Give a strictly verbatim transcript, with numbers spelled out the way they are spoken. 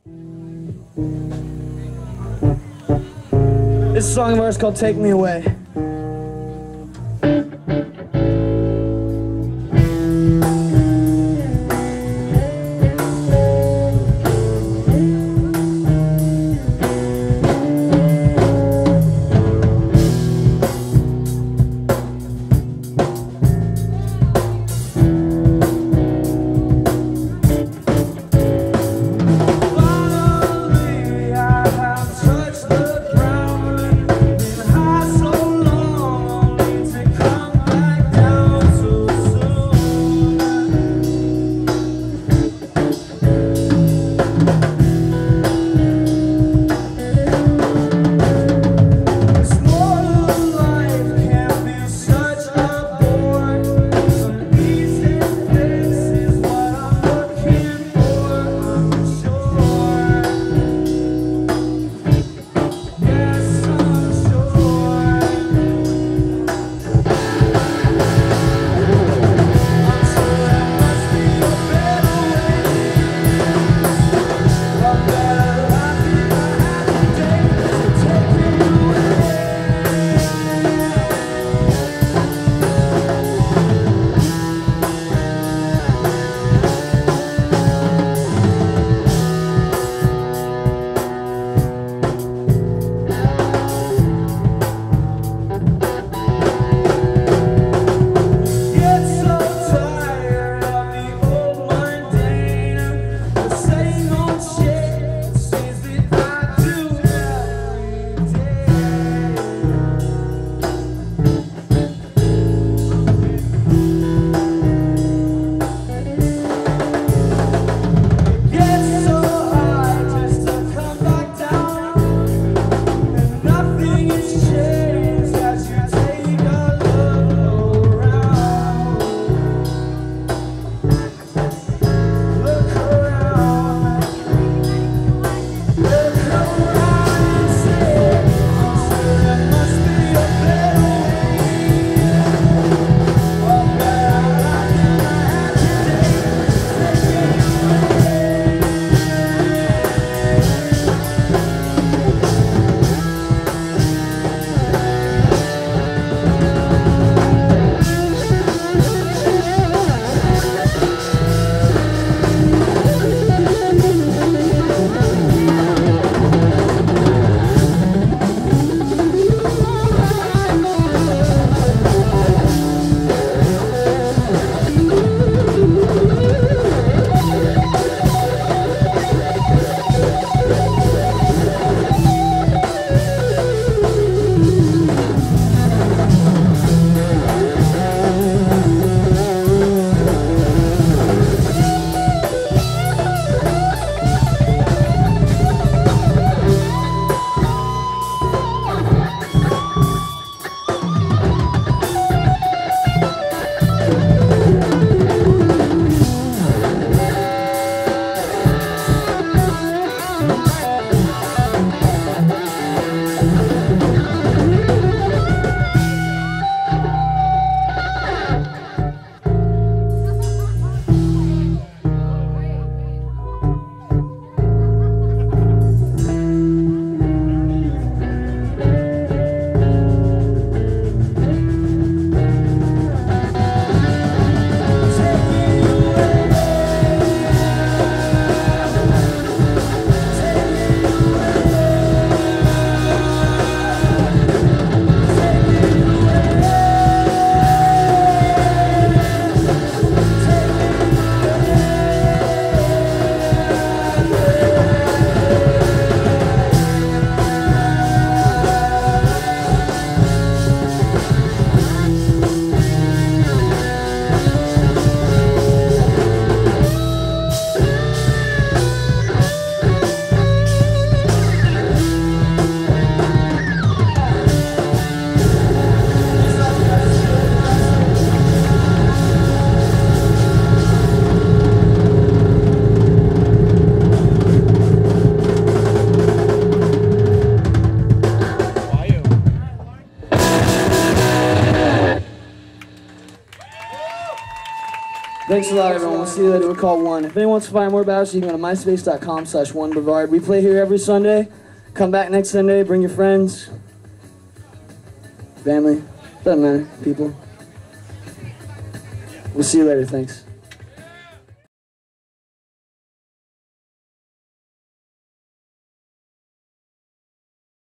This song of ours is called Take Me Away. Finally, I have touched the ground, been high so long. Thanks a lot, everyone. We'll see you later. We're called One. If anyone wants to find more about us, you can go to myspace dot com slash one Brevard. We play here every Sunday. Come back next Sunday. Bring your friends, family. Doesn't matter. People. We'll see you later. Thanks.